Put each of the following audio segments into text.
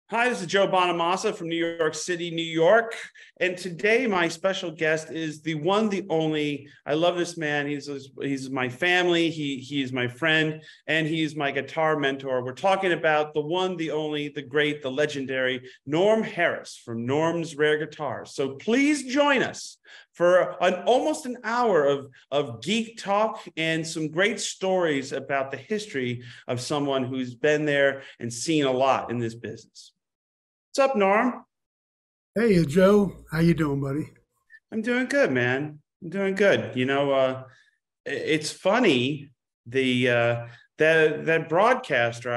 Hi, this is Joe Bonamassa from New York City, New York. And today my special guest is the one, the only. I love this man. He's my family. He's my friend, and he's my guitar mentor. We're talking about the one, the only, the great, the legendary Norm Harris from Norm's Rare Guitars. So please join us for almost an hour of geek talk and some great stories about the history of someone who's been there and seen a lot in this business. What's up, Norm? Hey, Joe. How you doing, buddy? I'm doing good, man. I'm doing good. It's funny that broadcaster.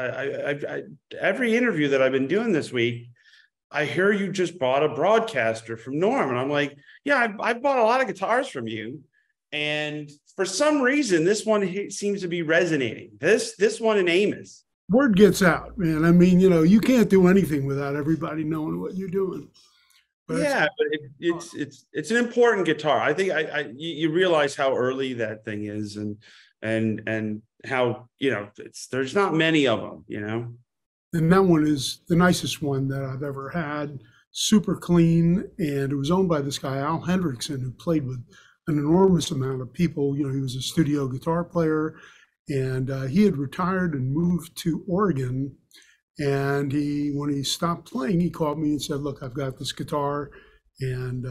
Every interview that I've been doing this week, I hear you just bought a broadcaster from Norm, and I'm like, yeah, I've bought a lot of guitars from you, and for some reason, this one seems to be resonating. This one in Amos. Word gets out, man. I mean, you can't do anything without everybody knowing what you're doing. But it's Yeah, but it's an important guitar. I think you realize how early that thing is, and how there's not many of them. and that one is the nicest one that I've ever had. Super clean, and it was owned by this guy Al Hendrickson, who played with an enormous amount of people. He was a studio guitar player, and he had retired and moved to Oregon. And when he stopped playing, he called me and said, "Look, I've got this guitar, and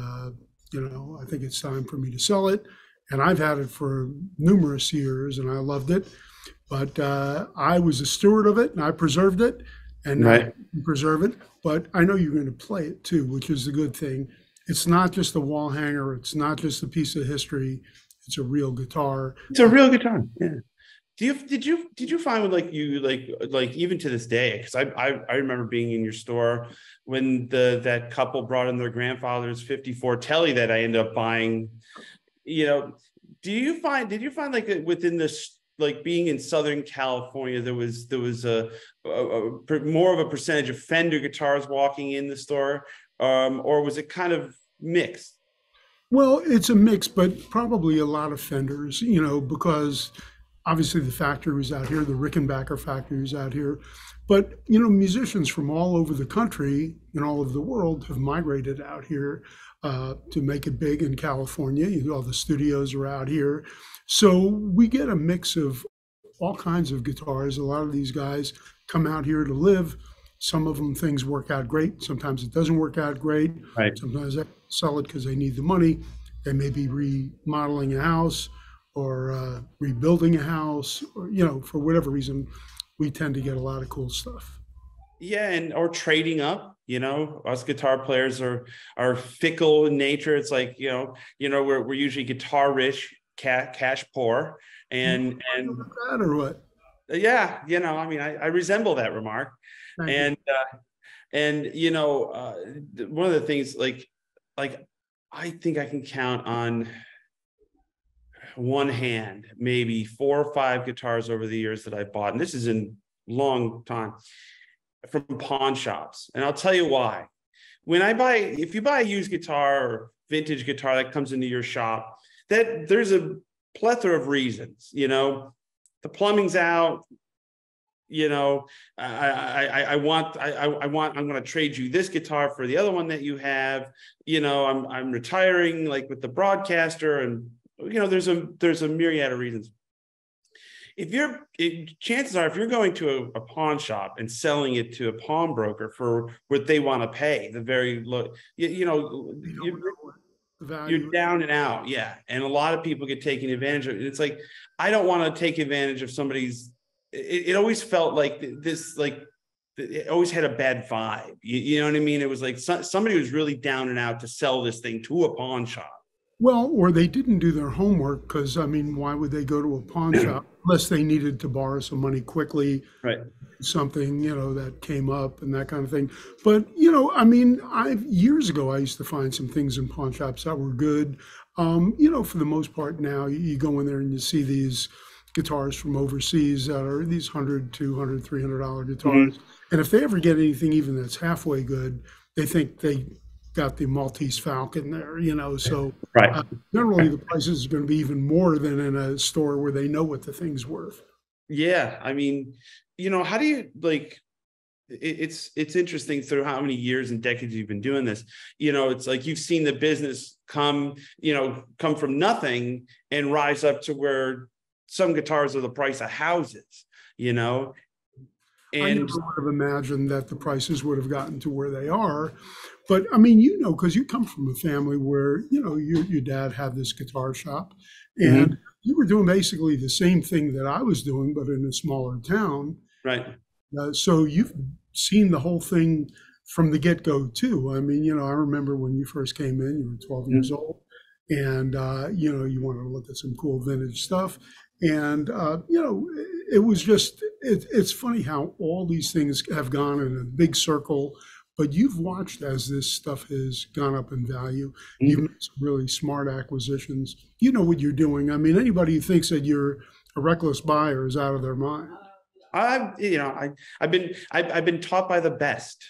I think it's time for me to sell it." And I've had it for numerous years, and I loved it. But I was a steward of it, and I preserved it, and now Right. I preserve it. But I know you're going to play it too, which is the good thing. It's not just a wall hanger. It's not just a piece of history. It's a real guitar. It's a real guitar. Yeah. Did you find with like even to this day, because I remember being in your store when that couple brought in their grandfather's 54 Telly that I ended up buying. you know did you find like within this, like being in Southern California, there was more of a percentage of Fender guitars walking in the store, or was it kind of mixed? Well, it's a mix, but probably a lot of Fenders, because obviously the factory was out here, the Rickenbacker factory was out here. But, musicians from all over the country and all over the world have migrated out here to make it big in California. All the studios are out here. So we get a mix of all kinds of guitars. A lot of these guys come out here to live. Some of them things work out great. Sometimes it doesn't work out great. Right. Sometimes they sell it because they need the money. They may be remodeling a house or rebuilding a house, or for whatever reason, we tend to get a lot of cool stuff. Yeah, and or trading up. Us guitar players are fickle in nature. It's like, we're usually guitar rich, cash poor, and That or what? yeah, I mean, I resemble that remark. Thank you. And one of the things, like I think I can count on one hand maybe four or five guitars over the years that I bought, and this is in long time, from pawn shops. And I'll tell you why. If you buy a used guitar or vintage guitar that comes into your shop, that there's a plethora of reasons. The plumbing's out. I'm going to trade you this guitar for the other one that you have. I'm retiring, like with the broadcaster, and there's a myriad of reasons. Chances are, if you're going to a pawn shop and selling it to a pawnbroker for what they want to pay, the very low, You don't know what the you're value is. down and out. Yeah. And a lot of people get taken advantage of. It's like, I don't want to take advantage of somebody's, it always felt like this, like it always had a bad vibe. You know what I mean? It was like somebody was really down and out to sell this thing to a pawn shop. Well, or they didn't do their homework because, I mean, why would they go to a pawn shop unless they needed to borrow some money quickly, Right. something, that came up and that kind of thing. But, I mean, years ago, I used to find some things in pawn shops that were good. For the most part now, you go in there and you see these guitars from overseas that are these 100, 200, $300 Mhm. guitars. And if they ever get anything even that's halfway good, they think they got the Maltese Falcon there, so Right. uh, generally the prices are going to be even more than in a store where they know what the thing's worth. Yeah. I mean, how do you like? it's interesting through how many years and decades you've been doing this. It's like you've seen the business come from nothing and rise up to where some guitars are the price of houses, I never and would have imagined that the prices would have gotten to where they are. But because you come from a family where, your dad had this guitar shop Mhm. and you were doing basically the same thing that I was doing, but in a smaller town. Right. So you've seen the whole thing from the get-go too. I remember when you first came in, you were 12 years Mhm. old, and you wanted to look at some cool vintage stuff. And it was it's funny how all these things have gone in a big circle, but you've watched as this stuff has gone up in value. You've Mhm. made some really smart acquisitions. You know what you're doing. Anybody who thinks that you're a reckless buyer is out of their mind. I've been taught by the best.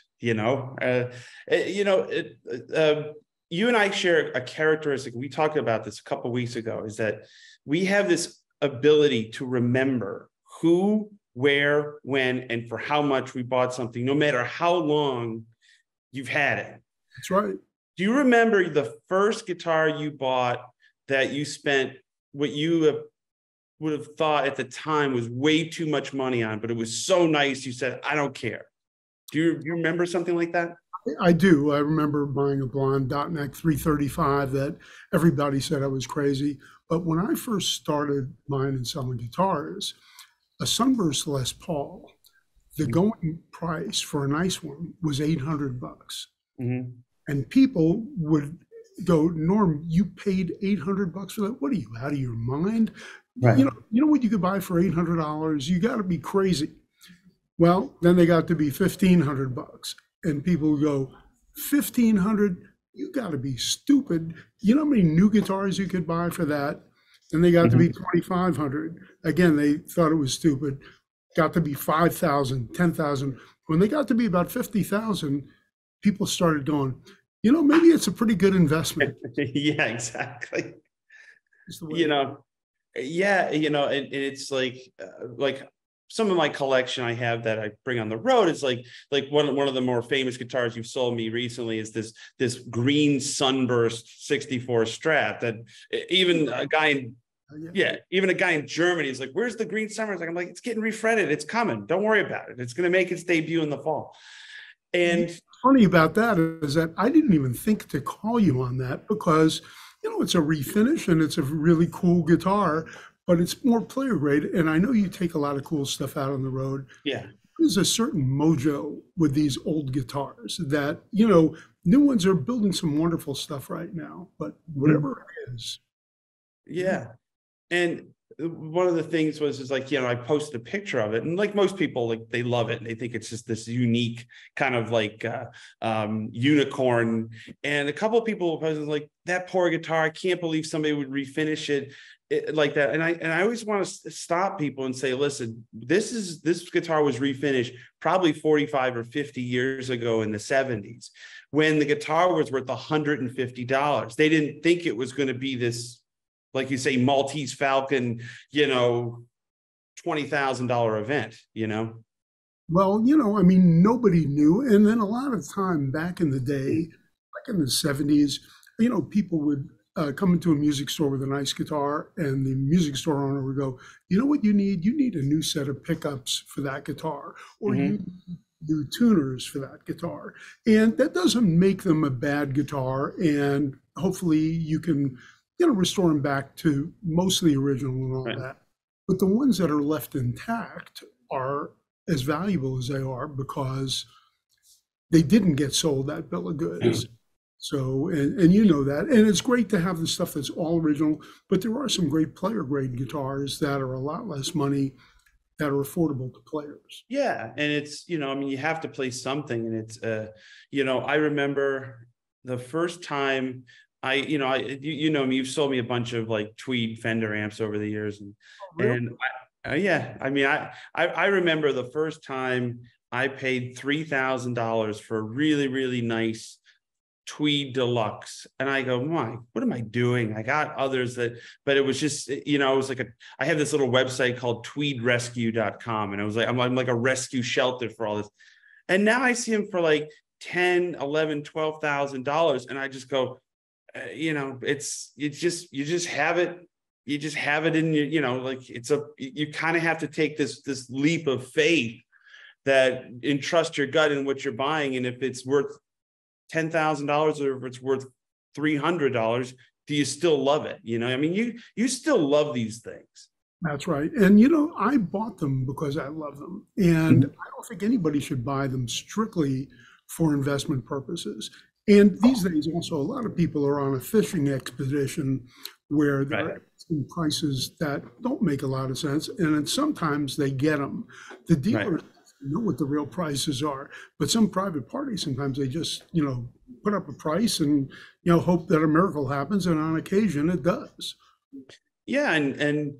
You and I share a characteristic. We talked about this a couple of weeks ago. Is that we have this ability to remember who, where, when, and for how much we bought something, no matter how long you've had it. That's right. Do you remember the first guitar you bought that you spent what you would have thought at the time was way too much money on, but it was so nice you said, I don't care? Do you remember something like that? I do. I remember buying a blonde Dotneck 335 that everybody said I was crazy. But when I first started buying and selling guitars, a Sunburst Les Paul, the going price for a nice one was $800. Mhm. And people would go, Norm, you paid $800 for that? What are you, out of your mind? Right. You know what you could buy for $800? You got to be crazy. Well, then they got to be $1,500, and people would go, 1,500? You got to be stupid. You know how many new guitars you could buy for that? Then they got to be Mhm. 2,500. Again, they thought it was stupid. Got to be 5,000, 10,000. When they got to be about 50,000, people started going, maybe it's a pretty good investment. Yeah, exactly. Is the way You know, yeah, and it's like some of my collection I have that I bring on the road is like one of the more famous guitars you've sold me recently is this green Sunburst 64 Strat that even a guy in yeah. yeah, even a guy in Germany is like, where's the green Sunburst? I'm like, it's getting refretted. It's coming. Don't worry about it. It's going to make its debut in the fall. And Funny about that is that I didn't even think to call you on that because, it's a refinish and it's a really cool guitar, but it's more player grade. And I know you take a lot of cool stuff out on the road. yeah, There's a certain mojo with these old guitars that, new ones are building some wonderful stuff right now, but whatever it is. yeah. And one of the things is like, I posted a picture of it, and like most people, like they love it and they think it's just this unique kind of like unicorn. And a couple of people was like, that poor guitar, I can't believe somebody would refinish it like that. And I always want to stop people and say, listen, this guitar was refinished probably 45 or 50 years ago in the 70s when the guitar was worth $150. They didn't think it was going to be this, like you say, Maltese Falcon, $20,000 event, Well, nobody knew. And then a lot of time back in the day, like in the 70s, people would come into a music store with a nice guitar, and the music store owner would go, you know what you need? You need a new set of pickups for that guitar, or you Mhm. need new tuners for that guitar. And that doesn't make them a bad guitar. And hopefully you can, restore them back to mostly original and all Right. that. But the ones that are left intact are as valuable as they are because they didn't get sold that bill of goods. So, and you know that, and it's great to have the stuff that's all original, but there are some great player grade guitars that are a lot less money that are affordable to players. Yeah, and it's, you have to play something, and it's I remember the first time you know me, you've sold me a bunch of like Tweed Fender amps over the years, Really? and yeah, I remember the first time I paid $3,000 for a really, really nice Tweed Deluxe, and I go, Mike, what am I doing? I got others but it was just, it was like I have this little website called tweedrescue.com, and I was like, I'm like a rescue shelter for all this. And now I see them for like 10, 11, $12,000. And I just go, you just have it. You just have it in your, like you kind of have to take this leap of faith that entrust your gut in what you're buying. And if it's worth $10,000 or if it's worth $300, do you still love it? I mean, you still love these things. That's right. And I bought them because I love them. And I don't think anybody should buy them strictly for investment purposes. And these days also a lot of people are on a fishing expedition where they're asking prices that don't make a lot of sense. And then sometimes they get them. The dealers know what the real prices are, but some private parties, sometimes they just, put up a price and, hope that a miracle happens. And on occasion it does. Yeah. And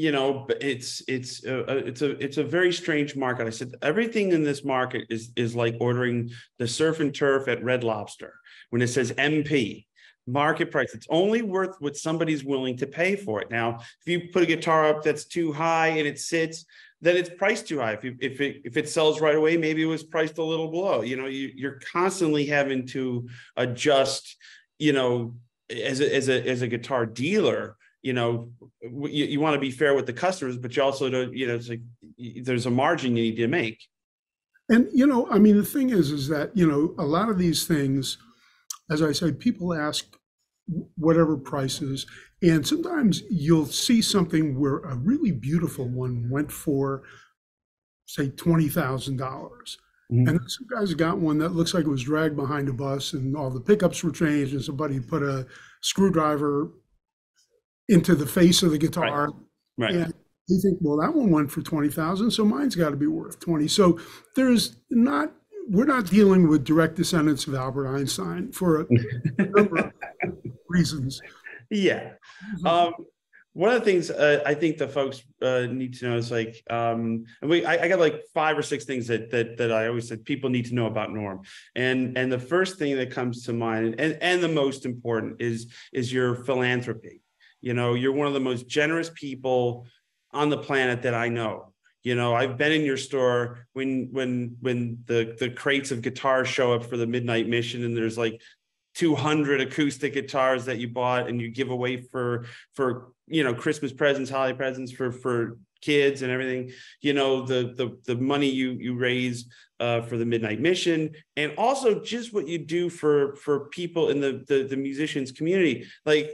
it's a very strange market. I said everything in this market is like ordering the surf and turf at Red Lobster when it says MP market price. It's only worth what somebody's willing to pay for it. Now, if you put a guitar up that's too high and it sits, then it's priced too high. If it sells right away, maybe it was priced a little below. You're constantly having to adjust. As a guitar dealer. You want to be fair with the customers, but you also don't, it's like there's a margin you need to make. And, I mean, the thing is that, a lot of these things, as I say, people ask whatever prices, and sometimes you'll see something where a really beautiful one went for, say, $20,000. Mm-hmm. And some guys got one that looks like it was dragged behind a bus and all the pickups were changed and somebody put a screwdriver into the face of the guitar. Right. And you think, well, that one went for 20,000, so mine's got to be worth 20. So we're not dealing with direct descendants of Albert Einstein for a number of reasons. Yeah. One of the things I think the folks need to know is like, I got like 5 or 6 things that I always said people need to know about Norm. And the first thing that comes to mind and the most important is your philanthropy. You're one of the most generous people on the planet that I know. I've been in your store when the crates of guitars show up for the Midnight Mission and there's like 200 acoustic guitars that you bought and you give away for Christmas presents, holiday presents for kids and everything. The money you raise for the Midnight Mission, and also just what you do for people in the musicians community, like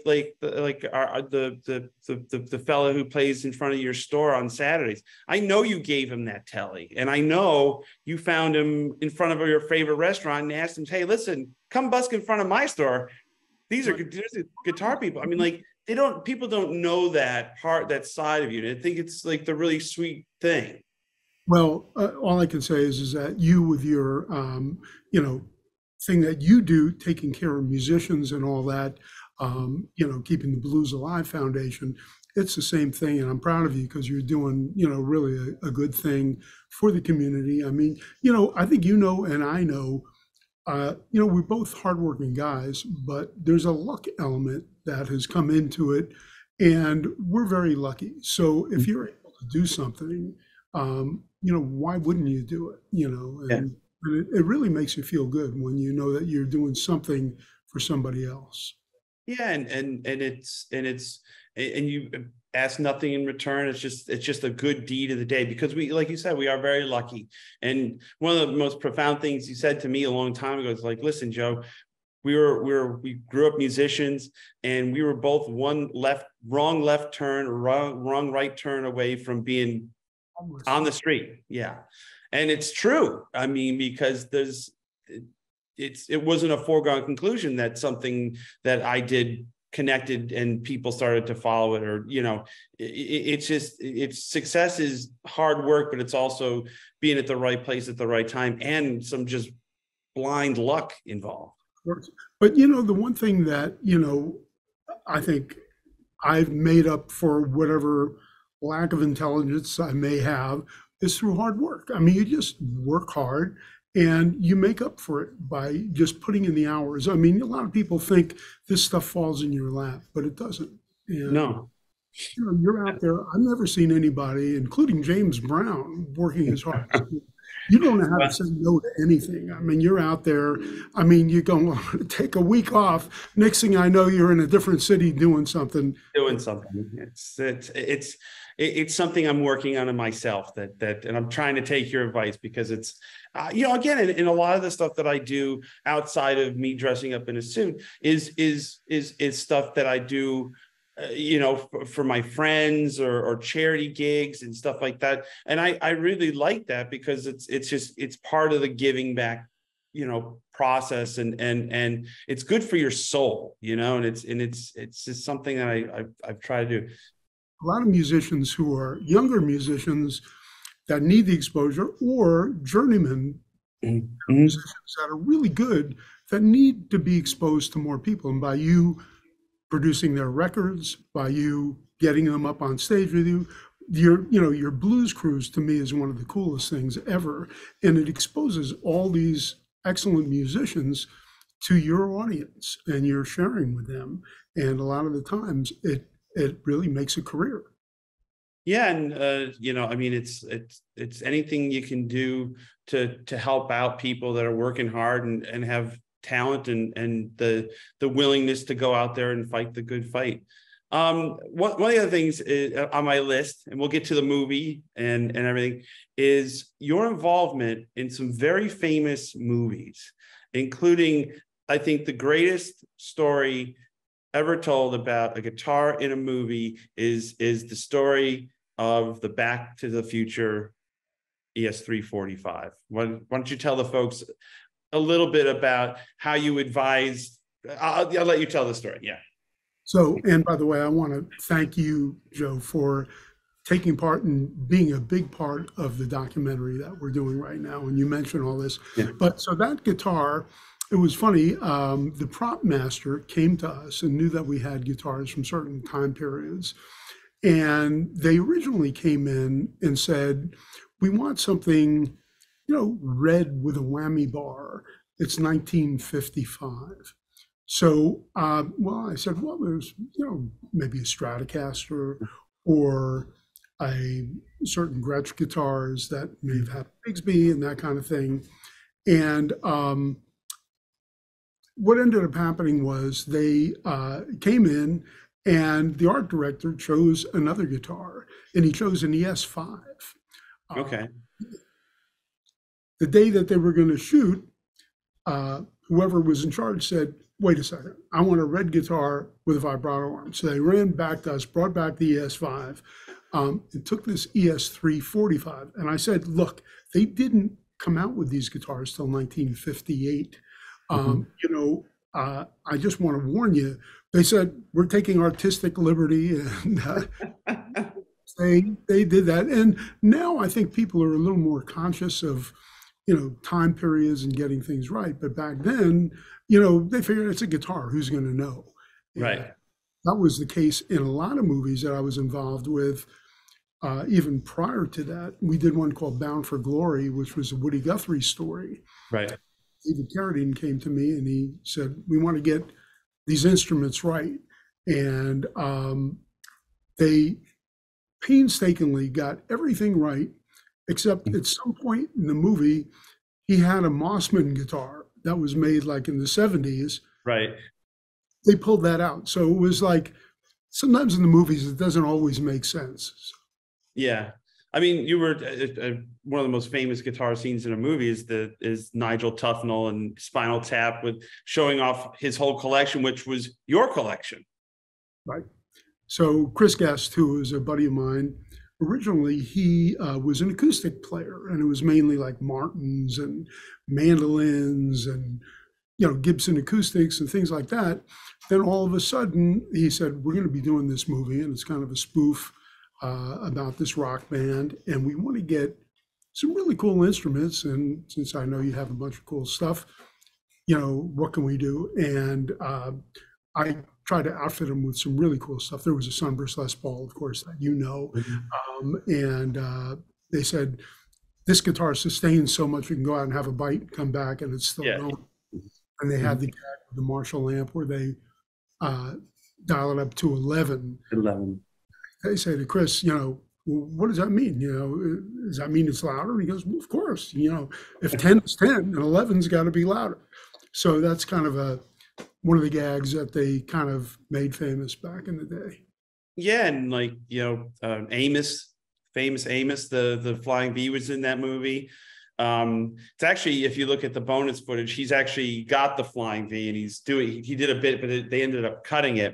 the fellow who plays in front of your store on Saturdays. I know you gave him that telly, and I know you found him in front of your favorite restaurant and asked him, "Hey, listen, come busk in front of my store. These are guitar people." I mean, like people don't know that side of you. And I think it's like the really sweet thing. Well, all I can say is that you, with your, thing that you do, taking care of musicians and all that, keeping the Blues Alive Foundation, it's the same thing. And I'm proud of you because you're doing, really a good thing for the community. I mean, I think and I know, we're both hardworking guys, but there's a luck element that has come into it, and we're very lucky. So if you're able to do something, why wouldn't you do it? And it really makes you feel good when you know that you're doing something for somebody else. Yeah, and you ask nothing in return. It's just a good deed of the day, because we, like you said, we are very lucky. And one of the most profound things you said to me a long time ago is like, listen, Joe, we grew up musicians, and we were both wrong left turn or wrong right turn away from being on the street. Yeah. And it's true. I mean, because it wasn't a foregone conclusion that something that I did connected and people started to follow it, or, it's success is hard work, but it's also being at the right place at the right time and some just blind luck involved. But, the one thing that, I think I've made up for whatever lack of intelligence I may have is through hard work. I mean, you just work hard and you make up for it by just putting in the hours. I mean, a lot of people think this stuff falls in your lap, but it doesn't. And, no. You're out there. I've never seen anybody, including James Brown, working as hard. You don't know how to Well, say no to anything. I mean, you're out there. I mean, you're going to take a week off. Next thing I know, you're in a different city doing something. doing something. It's something I'm working on in myself, and I'm trying to take your advice, because it's again, in a lot of the stuff that I do outside of me dressing up in a suit is stuff that I do, for my friends, or charity gigs and stuff like that. And I really like that, because it's part of the giving back, process, and it's good for your soul, and it's just something that I've tried to do. A lot of musicians who are younger musicians that need the exposure, or journeyman Mhm. musicians that are really good that need to be exposed to more people. And by you producing their records, by you getting them up on stage with you, your blues cruise to me is one of the coolest things ever, and it exposes all these excellent musicians to your audience, and you're sharing with them, and a lot of the times it really makes a career. Yeah, and I mean, it's anything you can do to help out people that are working hard, and have talent, and the willingness to go out there and fight the good fight. One of the other things on my list, and we'll get to the movie and everything, is your involvement in some very famous movies, including, I think, the greatest story ever told about a guitar in a movie is the story of the Back to the Future ES-345. Why don't you tell the folks a little bit about how you advised? I'll let you tell the story. Yeah. So, and by the way, I want to thank you, Joe, for taking part and being a big part of the documentary that we're doing right now. And you mentioned all this, Yeah. but so that guitar, it was funny. The prop master came to us and knew that we had guitars from certain time periods. And they originally came in and said, we want something, red with a whammy bar. It's 1955. So, well, I said, well, there's, maybe a Stratocaster or a certain Gretsch guitars that may have had Bigsby and that kind of thing. And what ended up happening was they came in, and the art director chose another guitar, and he chose an ES5. Okay. The day that they were going to shoot, whoever was in charge said, wait a second, I want a red guitar with a vibrato arm. So they ran back to us, brought back the ES5, and took this ES-345. And I said, look, they didn't come out with these guitars till 1958. I just want to warn you. They said, we're taking artistic liberty, and they did that. And now I think people are a little more conscious of, time periods and getting things right. But back then, they figured it's a guitar, who's going to know? Right. And that was the case in a lot of movies that I was involved with. Even prior to that, we did one called Bound for Glory, which was a Woody Guthrie story. Right. David Carradine came to me and he said, we want to get these instruments right. And they painstakingly got everything right, except at some point in the movie, he had a Mossman guitar that was made like in the 70s. Right. They pulled that out. So it was like, sometimes in the movies, it doesn't always make sense. Yeah. I mean, you were one of the most famous guitar scenes in a movie is Nigel Tufnell and Spinal Tap, with showing off his whole collection, which was your collection. Right. So Chris Guest, who is a buddy of mine, originally he was an acoustic player, and it was mainly like Martins and mandolins and Gibson acoustics and things like that. Then all of a sudden he said, we're going to be doing this movie, and it's kind of a spoof about this rock band, and we want to get some really cool instruments. And since I know you have a bunch of cool stuff, what can we do? And I tried to outfit them with some really cool stuff. There was a Sunburst Les Paul, of course, that and they said, this guitar sustains so much, you can go out and have a bite and come back and it's still going. And they had the Marshall amp where they dial it up to 11. 11. They say to Chris, well, what does that mean? Does that mean it's louder? And he goes, well, of course, if 10 is 10 and 11's got to be louder. So that's kind of one of the gags that they kind of made famous back in the day. Yeah, and like Amos, famous Amos, the flying V was in that movie. It's actually, if you look at the bonus footage, he's actually got the flying V, and he did a bit, but they ended up cutting it.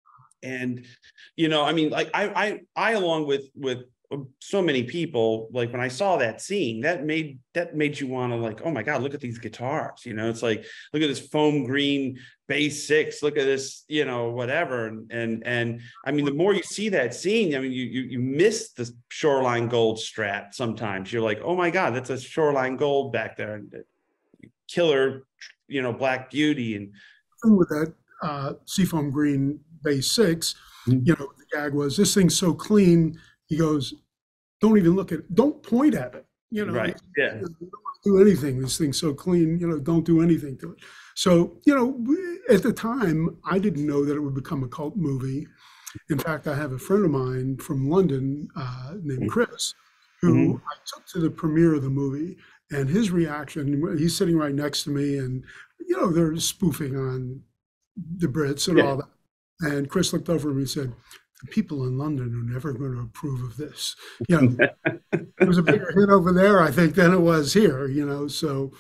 And I mean, like I along with so many people, like when I saw that scene, that made you want to, like, oh my God, look at these guitars. It's like, look at this foam green bass 6, look at this, whatever. And I mean, the more you see that scene, I mean, you miss the Shoreline Gold Strat sometimes. You're like, oh my God, that's a Shoreline Gold back there, and killer, Black Beauty. And with that Seafoam Green bass 6, the gag was, this thing's so clean. He goes, don't even look at it. Don't point at it. Right. Yeah. Don't do anything. This thing's so clean. Don't do anything to it. So, at the time, I didn't know that it would become a cult movie. In fact, I have a friend of mine from London named Chris, who I took to the premiere of the movie, and his reaction, he's sitting right next to me, and, they're spoofing on the Brits and all that. And Chris looked over at me and said, the people in London are never going to approve of this. It was a bigger hit over there, I think, than it was here, So,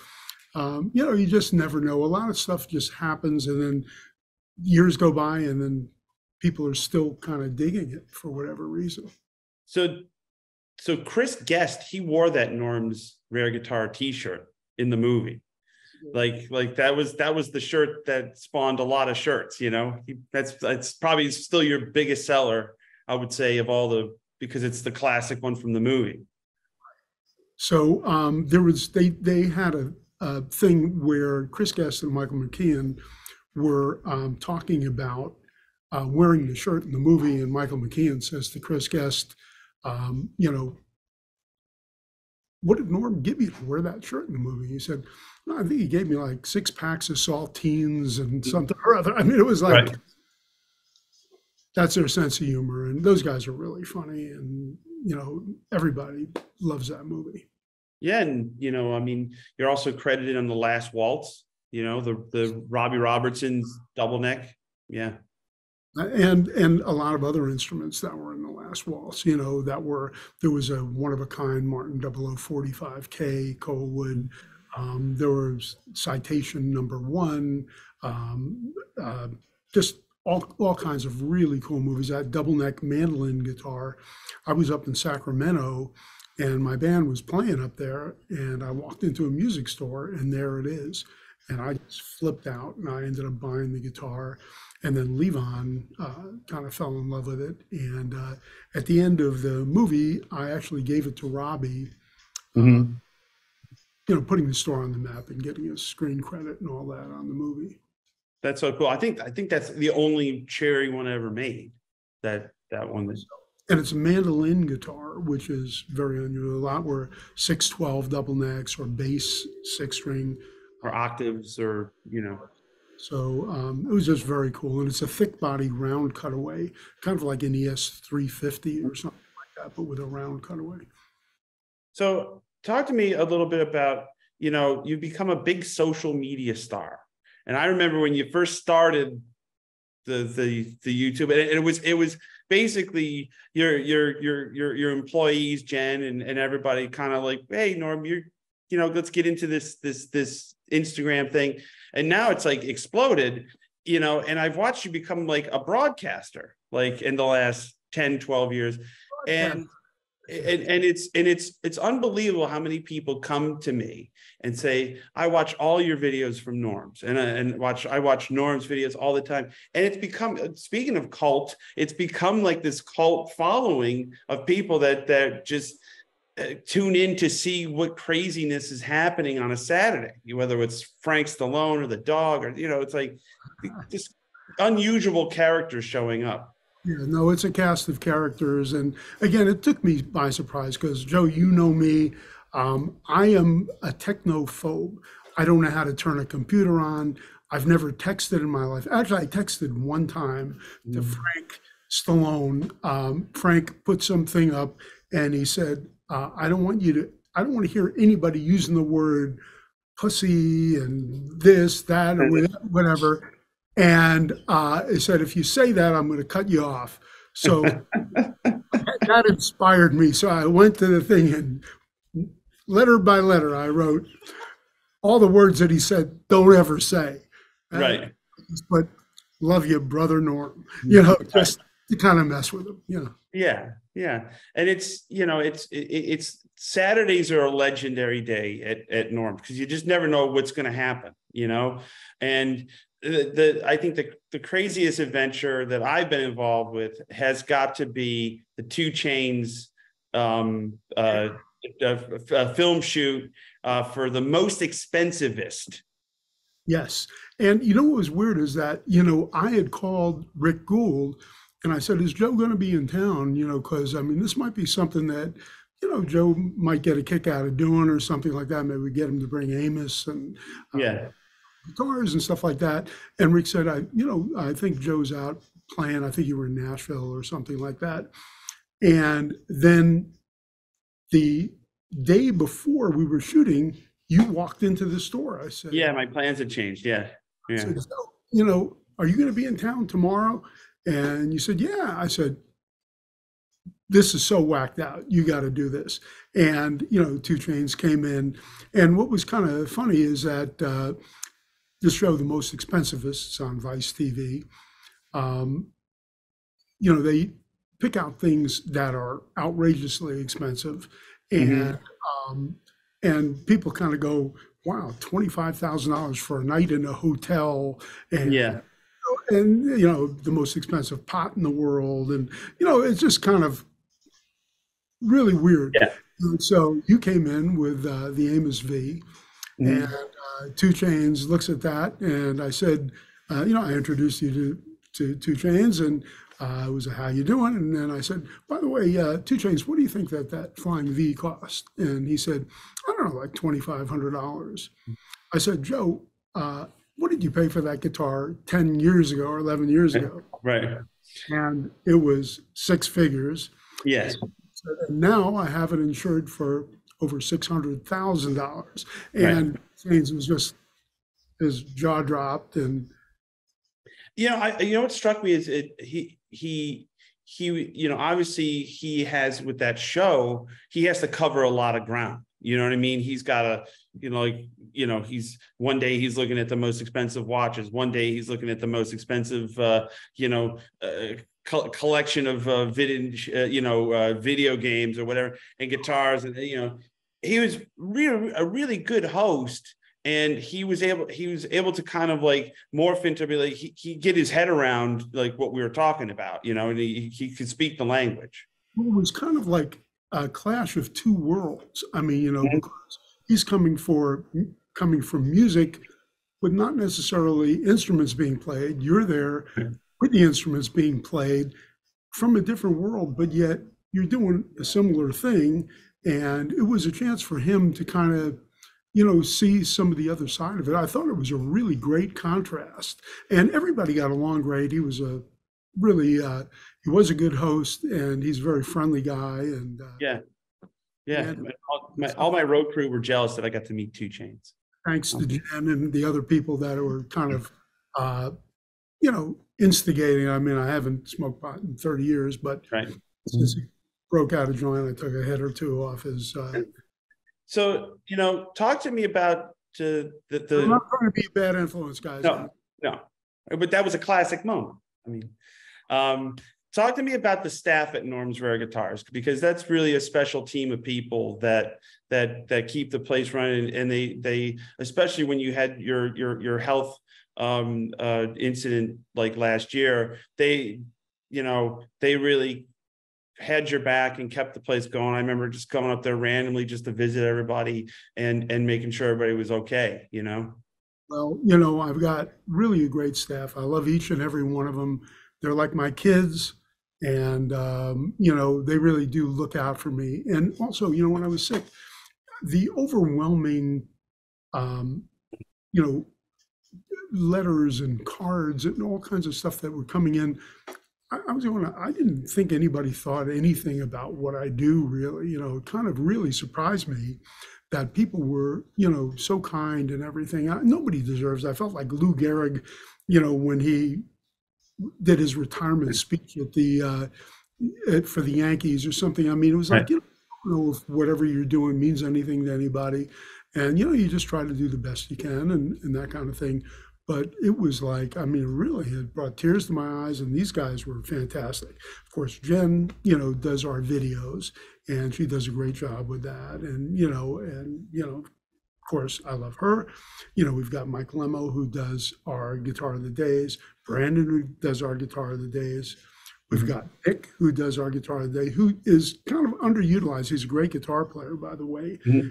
you just never know. A lot of stuff just happens, and then years go by, and then people are still kind of digging it for whatever reason. So Chris Guest, he wore that Norm's Rare Guitar T-shirt in the movie. Like that was the shirt that spawned a lot of shirts. That's probably still your biggest seller, I would say, because it's the classic one from the movie. So they had a thing where Chris Guest and Michael McKean were talking about wearing the shirt in the movie, and Michael McKean says to Chris Guest, what did Norm give you to wear that shirt in the movie? He said, no, I think he gave me like 6 packs of saltines and something or other. I mean, it was like, that's their sense of humor. And those guys are really funny. And, everybody loves that movie. Yeah. And, I mean, you're also credited on The Last Waltz, the Robbie Robertson's double neck. Yeah. And a lot of other instruments that were in The Last Waltz, there was a one-of-a-kind Martin 0045K Colewood. There was Citation #1, just all kinds of really cool movies. That double neck mandolin guitar. I was up in Sacramento, and my band was playing up there, and I walked into a music store, and there it is. And I just flipped out, and I ended up buying the guitar. And then Levon kind of fell in love with it. And at the end of the movie, I actually gave it to Robbie, putting the store on the map and getting a screen credit and all that on the movie. That's so cool. I think that's the only Cherry one ever made. That one. And it's a mandolin guitar, which is very unusual. A lot were 612 double necks or bass 6-string. Or octaves, or, So it was just very cool. And it's a thick body round cutaway, kind of like an ES 350 or something like that, but with a round cutaway. So talk to me a little bit about, you've become a big social media star. And I remember when you first started the YouTube, and it was basically your employees, Jen and everybody, kind of like, hey, Norm, let's get into this Instagram thing. And now it's like exploded, and I've watched you become like a broadcaster, like in the last 10, 12 years. And it's unbelievable how many people come to me and say, I watch all your videos from Norm's, and I watch Norm's videos all the time. And it's become, speaking of cult, it's become like this cult following of people that just tune in to see what craziness is happening on a Saturday, whether it's Frank Stallone or the dog, or, it's like just unusual characters showing up. Yeah, no, it's a cast of characters. And again, it took me by surprise because, Joe, you know me, I am a technophobe. I don't know how to turn a computer on. I've never texted in my life. Actually, I texted one time to Frank Stallone, Frank put something up and he said, I don't want to hear anybody using the word pussy and this, that, or whatever. And he said, if you say that, I'm going to cut you off. So that inspired me. So I went to the thing and letter by letter, I wrote all the words that he said, don't ever say. Right. But love you, brother Norm, just to kind of mess with him. Yeah. Yeah. And it's Saturdays are a legendary day at Norm because you just never know what's going to happen, and I think the craziest adventure that I've been involved with has got to be the 2 Chainz film shoot for the most expensivest. Yes. And what was weird is that, I had called Rick Gould and I said, is Joe going to be in town? Because this might be something that, Joe might get a kick out of doing or something like that. Maybe we get him to bring Amos and guitars and stuff like that. And Rick said, I think Joe's out playing. I think you were in Nashville or something like that. And then the day before we were shooting, you walked into the store. I said, yeah, my plans had changed. Yeah. I said, are you going to be in town tomorrow? And you said, yeah. I said, this is so whacked out. You got to do this. And, 2 Chainz came in. And what was kind of funny is that this show, The Most Expensivest, on Vice TV, they pick out things that are outrageously expensive. And and people kind of go, wow, $25,000 for a night in a hotel. And, the most expensive pot in the world. And, it's just kind of really weird. Yeah. And so you came in with the Amos V, and 2 Chainz looks at that. And I said, I introduced you to 2 Chainz, and it was how you doing? And then I said, by the way, 2 Chainz, what do you think that Flying V cost? And he said, I don't know, like $2,500. I said, Joe, what did you pay for that guitar 10 years ago or 11 years ago? Right. And it was 6 figures. Yes. And now I have it insured for over $600,000. And Chainz was just, his jaw dropped. And what struck me is he obviously he has, with that show, he has to cover a lot of ground. You know what I mean? He's got to, he's one day he's looking at the most expensive watches. One day he's looking at the most expensive, collection of video games or whatever, and guitars. And, he was a really good host. And he was able to kind of like morph into, be like, he get his head around like what we were talking about, and he could speak the language. It was kind of like a clash of 2 worlds. Because he's coming from music, but not necessarily instruments being played. You're there with the instruments being played from a different world, but yet you're doing a similar thing. And it was a chance for him to kind of, see some of the other side of it. I thought it was a really great contrast, and everybody got along great. He was a good host, and he's a very friendly guy. And all my road crew were jealous that I got to meet 2 Chainz. Thanks to Jen and the other people that were kind of, instigating. I haven't smoked pot in 30 years, but since he broke out a joint, I took a hit or 2 off his. So, talk to me about the. I'm not trying to be a bad influence, guys. No, but that was a classic moment. Talk to me about the staff at Norm's Rare Guitars, because that's really a special team of people that keep the place running, and they especially when you had your health incident like last year, they really had your back and kept the place going. I remember just coming up there randomly just to visit everybody and making sure everybody was okay, Well, I've got really a great staff. I love each and every one of them. They're like my kids, and, they really do look out for me. And also, when I was sick, the overwhelming, letters and cards and all kinds of stuff that were coming in, I was going, I didn't think anybody thought anything about what I do really. It kind of really surprised me that people were, so kind and everything. Nobody deserves. I felt like Lou Gehrig, when he did his retirement speech at for the Yankees or something. I mean, it was Right. like, I don't know if whatever you're doing means anything to anybody. And, you just try to do the best you can and that kind of thing. But it was like, I mean, really, it brought tears to my eyes, and these guys were fantastic. Of course, Jen, does our videos, and she does a great job with that. Of course, I love her. We've got Mike Lemo, who does our Guitar of the Days, Brandon, who does our Guitar of the Days. We've Mhm. got Nick, who does our Guitar of the Day, who is kind of underutilized. He's a great guitar player, by the way. Mhm.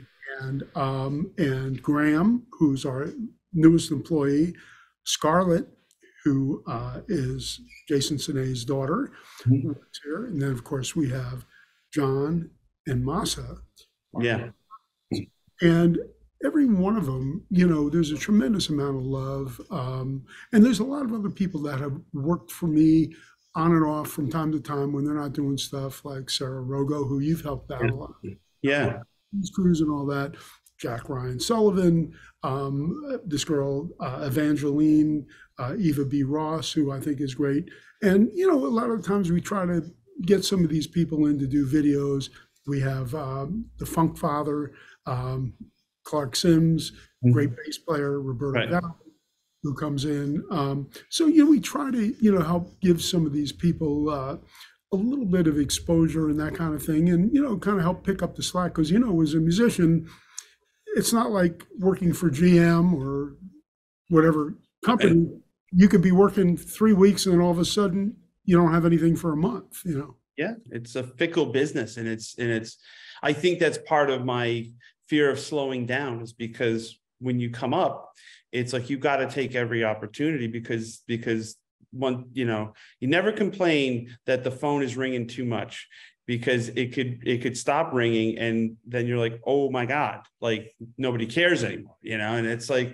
And Graham, who's our newest employee, Scarlett, who is Jason Sine's daughter, Mhm. works here. And then, of course, we have John and Masa. Yeah. And every one of them, there's a tremendous amount of love. And there's a lot of other people that have worked for me on and off from time to time when they're not doing stuff, like Sarah Rogo, who you've helped out a lot. Yeah. Cruise and all that. Jack Ryan Sullivan, this girl, Evangeline, Eva B. Ross, who I think is great. And, a lot of times we try to get some of these people in to do videos. We have the Funk Father, Clark Sims, great Mhm. bass player, Roberto Right. Val, who comes in. So, we try to, help give some of these people a little bit of exposure and that kind of thing, and, kind of help pick up the slack. Because, as a musician, it's not like working for GM or whatever Right. company. You could be working 3 weeks and then all of a sudden you don't have anything for a month. Yeah, it's a fickle business, and it's I think that's part of my fear of slowing down, is because when you come up, it's like you got to take every opportunity, because one, you never complain that the phone is ringing too much, because it could stop ringing, and then you're like, oh my God, like nobody cares anymore, and it's like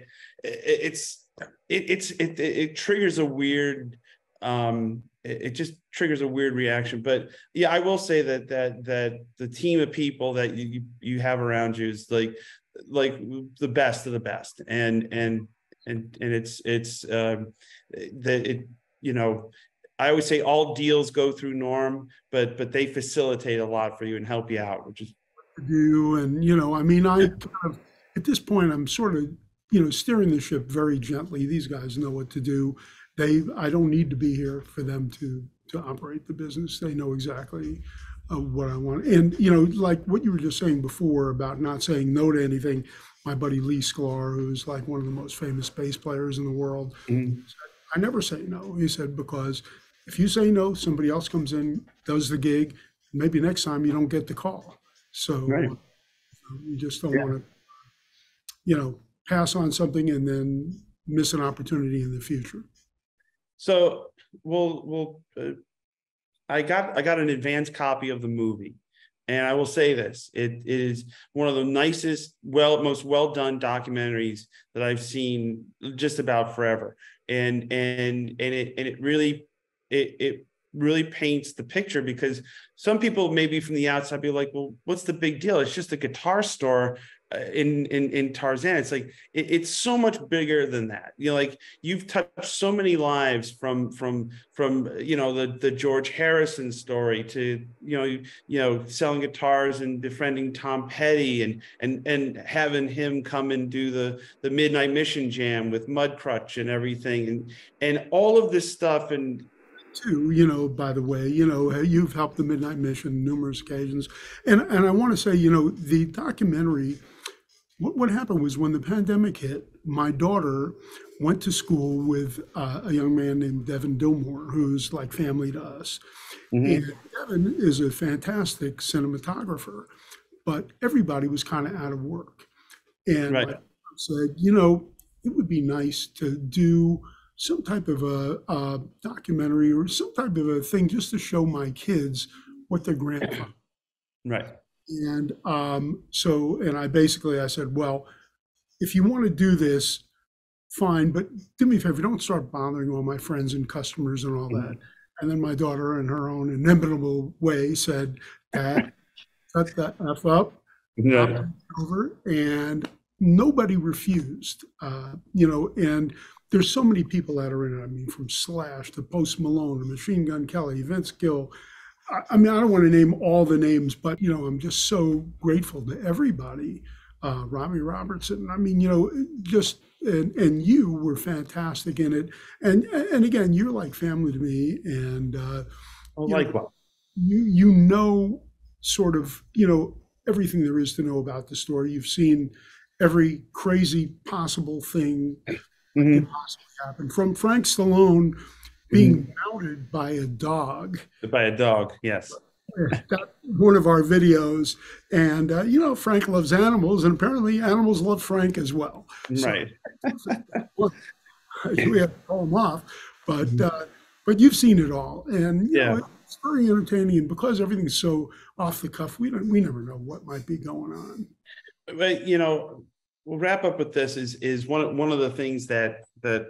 it triggers a weird it just triggers a weird reaction. But yeah, I will say that the team of people that you have around you is like the best of the best, and it's that it I always say all deals go through Norm, but they facilitate a lot for you and help you out, which is Do and I mean, I yeah. kind of at this point I'm sort of steering the ship very gently. These guys know what to do. I don't need to be here for them to operate the business. They know exactly what I want. And like what you were just saying before about not saying no to anything. My buddy Lee Sklar, who's like one of the most famous bass players in the world, Mhm. I never say no. He said, because if you say no, somebody else comes in, does the gig. Maybe next time you don't get the call. Right. So you just don't Yeah. want to, pass on something and then miss an opportunity in the future. So I got an advanced copy of the movie, and I will say this: it is one of the nicest, most well done documentaries that I've seen just about forever, and it really paints the picture, because some people maybe from the outside be like, well, what's the big deal? It's just a guitar store in Tarzan. It's like it's so much bigger than that. Like you've touched so many lives, from the George Harrison story to selling guitars and befriending Tom Petty, and having him come and do the Midnight Mission Jam with Mudcrutch and everything, and all of this stuff. And Too, by the way, you've helped the Midnight Mission numerous occasions. And I want to say, the documentary, what happened was when the pandemic hit, my daughter went to school with a young man named Devin Dillmore, who's like family to us. And Mhm. Devin is a fantastic cinematographer, but everybody was kind of out of work. And my Right. daughter said, it would be nice to do some type of a documentary or some type of a thing just to show my kids what their grandfather. Right. And and I said, well, if you want to do this, fine, but do me a favor, don't start bothering all my friends and customers and all that. Mhm. And then my daughter, in her own inimitable way, said, "Dad, cut that F up, hop Yeah. over." And nobody refused, and there's so many people that are in it. I mean, from Slash to Post Malone to Machine Gun Kelly, Vince Gill. I mean, I don't want to name all the names, but, I'm just so grateful to everybody. Robbie Robertson. I mean, just, and you were fantastic in it. And again, you're like family to me. And, Oh, you know, like what? you sort of, everything there is to know about the story. You've seen every crazy possible thing that could Hmm. possibly happen, from Frank Stallone Hmm. being mounted by a dog. By a dog. Yes. Got one of our videos, and Frank loves animals, and apparently animals love Frank as well. So Right. we have to call him off, but Mhm. you've seen it all, and Yeah. it's very entertaining. And because everything's so off the cuff, we never know what might be going on. But we'll wrap up with this. Is one of the things that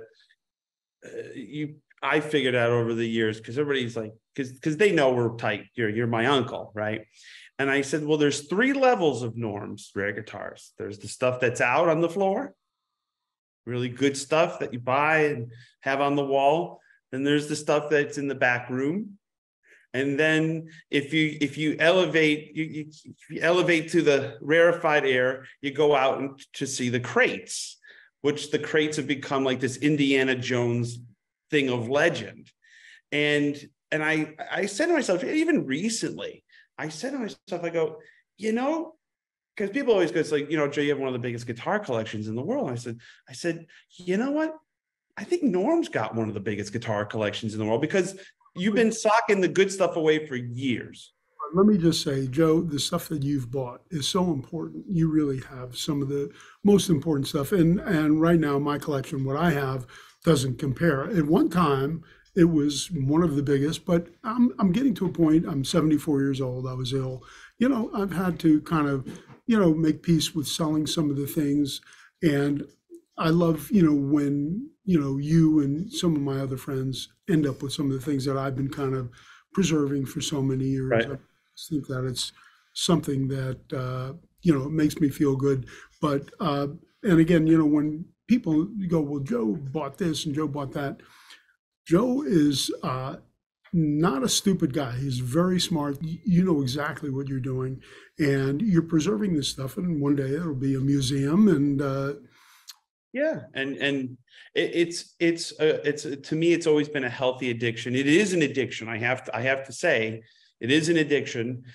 you I figured out over the years, because everybody's like, because they know we're tight. You're my uncle, right? And I said, well, there's three levels of Norm's rare guitars. There's the stuff that's out on the floor, really good stuff that you buy and have on the wall. Then there's the stuff that's in the back room. And then if you elevate if you elevate to the rarefied air, you go out to see the crates, which the crates have become like this Indiana Jones thing of legend. And I said to myself, even recently, I said to myself, I go, because people always go, it's like, Joe, you have one of the biggest guitar collections in the world. I said, you know what? I think Norm's got one of the biggest guitar collections in the world, because you've been socking the good stuff away for years. Let me just say, Joe, the stuff that you've bought is so important. You really have some of the most important stuff. And right now, my collection, what I have, doesn't compare. At one time, it was one of the biggest, but I'm getting to a point. I'm 74 years old. I was ill. I've had to kind of, make peace with selling some of the things. And I love, when, you and some of my other friends end up with some of the things that I've been kind of preserving for so many years. Right. I think that it's something that, it makes me feel good. But, and again, when people go, well, Joe bought this and Joe bought that. Joe is not a stupid guy. He's very smart. You know exactly what you're doing, and you're preserving this stuff. And one day it'll be a museum. And Yeah, and it's to me, it's always been a healthy addiction. It is an addiction. I have to say, it is an addiction.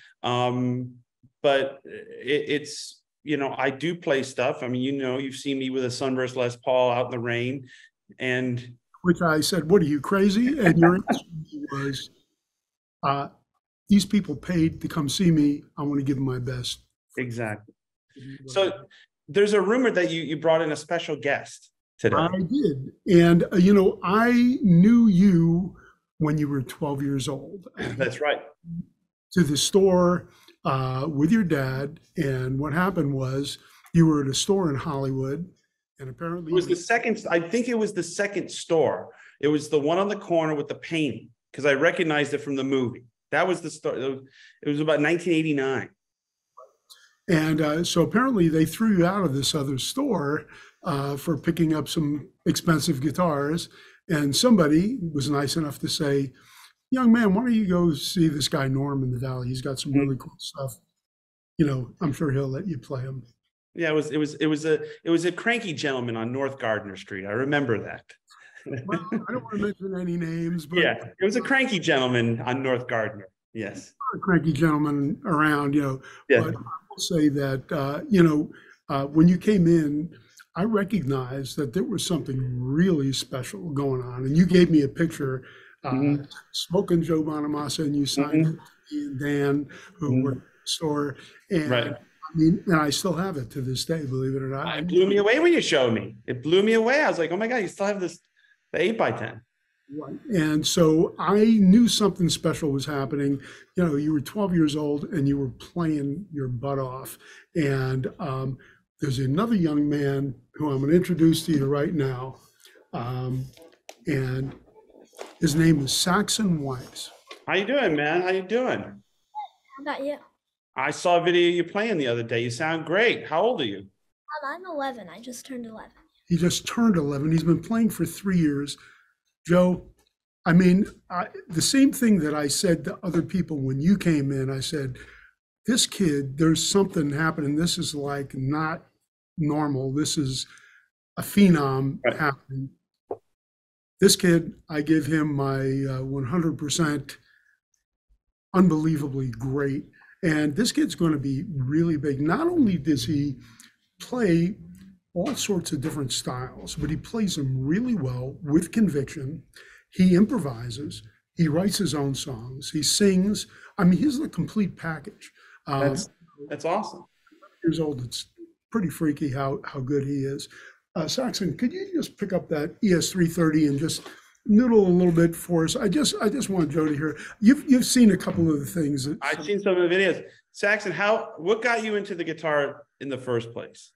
But it's I do play stuff. I mean, you've seen me with a Sunburst Les Paul out in the rain, and which I said, "What are you, crazy?" And your answer was, uh, "These people paid to come see me. I want to give them my best." exactly. So there's a rumor that you brought in a special guest today. I did. And, I knew you when you were 12 years old. That's right. To the store with your dad. And what happened was you were at a store in Hollywood, and apparently It was the second. I think it was the second store. It was the one on the corner with the painting, because I recognized it from the movie. That was the store. It was about 1989. And so apparently they threw you out of this other store for picking up some expensive guitars. And somebody was nice enough to say, "Young man, why don't you go see this guy Norm in the Valley? He's got some really cool stuff. I'm sure he'll let you play him." Yeah, it was a cranky gentleman on North Gardner Street. I remember that. Well, I don't want to mention any names, but Yeah, it was a cranky gentleman on North Gardner. Yes. a cranky gentleman around, Yeah. But I will say that, when you came in, I recognized that there was something really special going on. And you gave me a picture, Mhm. Smoking Joe Bonamassa, and you signed it to me and Dan, who worked at the store. And Right. I mean, and I still have it to this day, believe it or not. It blew me away when you showed me. It blew me away. I was like, oh my God, you still have this, the 8x10. Right. And so I knew something special was happening. You were 12 years old and you were playing your butt off. And there's another young man who I'm going to introduce to you right now. And His name is Saxon Weiss. How you doing, man? How you doing? How about you? I saw a video of you playing the other day. You sound great. How old are you? I'm 11. I just turned 11. He just turned 11. He's been playing for 3 years. Joe, I mean, the same thing that I said to other people when you came in, I said, this kid, there's something happening. This is like not normal. This is a phenom happening. This kid, I give him my 100% unbelievably great. And this kid's going to be really big. Not only does he play all sorts of different styles, but he plays them really well with conviction. He improvises. He writes his own songs. He sings. I mean, he's the complete package. That's awesome. Years old. It's pretty freaky how good he is. Saxon, could you just pick up that ES330 and just noodle a little bit for us? I just want Joe to hear. You've seen a couple of the things. I've seen some of the videos. Saxon, what got you into the guitar in the first place?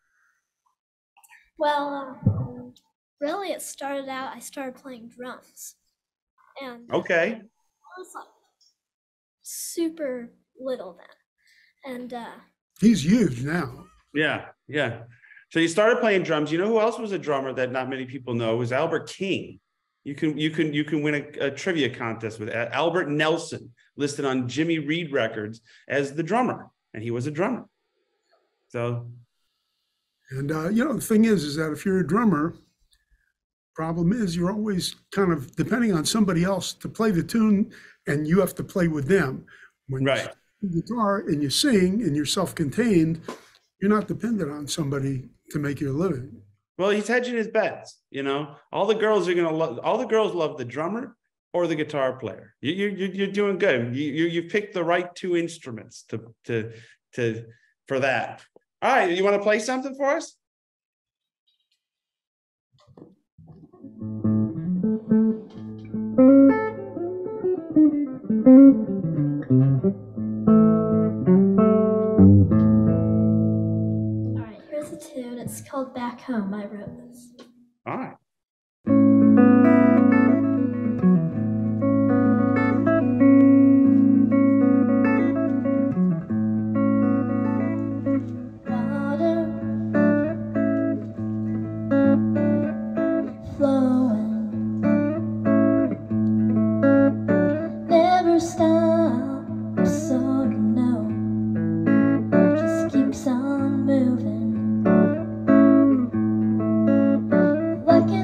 Well, really, it started out, I started playing drums. And Okay. I was like super little then. And he's huge now. Yeah. So you started playing drums. You know who else was a drummer that not many people know? It was Albert King. You can win a trivia contest with Albert Nelson, listed on Jimmy Reed Records as the drummer, and he was a drummer. So, and the thing is that if you're a drummer, problem is you're always kind of depending on somebody else to play the tune, and you have to play with them. When you play the guitar and you sing and you're self-contained, you're not dependent on somebody to make your living. Well, he's hedging his bets. All the girls love the drummer or the guitar player. You're doing good. You picked the right two instruments for that. All right, you want to play something for us? all right, here's a tune. It's called Back Home. I wrote this. All right. Water flowing, never stops, so no, just keeps on moving. Like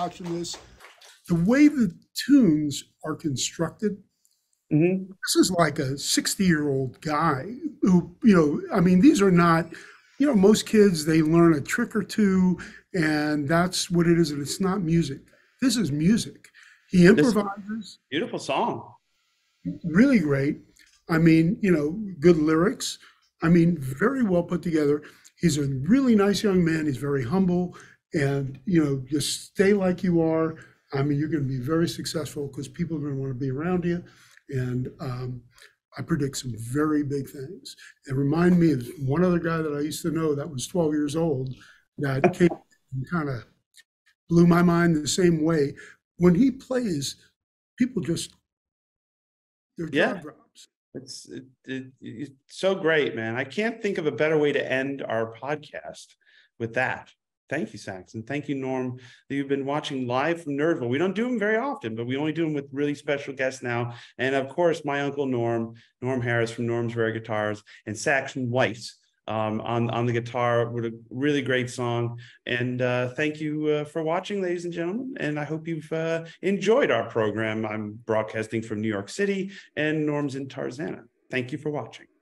watching this, the way the tunes are constructed, this is like a 60-year-old guy who, I mean, these are not, most kids, they learn a trick or two and that's what it is. And it's not music. This is music. He improvises. Beautiful song. Really great. I mean, good lyrics. I mean, very well put together. He's a really nice young man. He's very humble and, just stay like you are. I mean, you're going to be very successful because people are going to want to be around you. And I predict some very big things. It reminded me of one other guy that I used to know that was 12 years old that came and kind of blew my mind the same way. When he plays, people just, their jaw drops. It's so great, man. I can't think of a better way to end our podcast with that. Thank you, Saxon. Thank you, Norm, that you've been watching live from Nerdville. We don't do them very often, but we only do them with really special guests now. And of course, my uncle Norm Harris from Norm's Rare Guitars, and Saxon White on the guitar with a really great song. And thank you for watching, ladies and gentlemen. And I hope you've enjoyed our program. I'm broadcasting from New York City, and Norm's in Tarzana. Thank you for watching.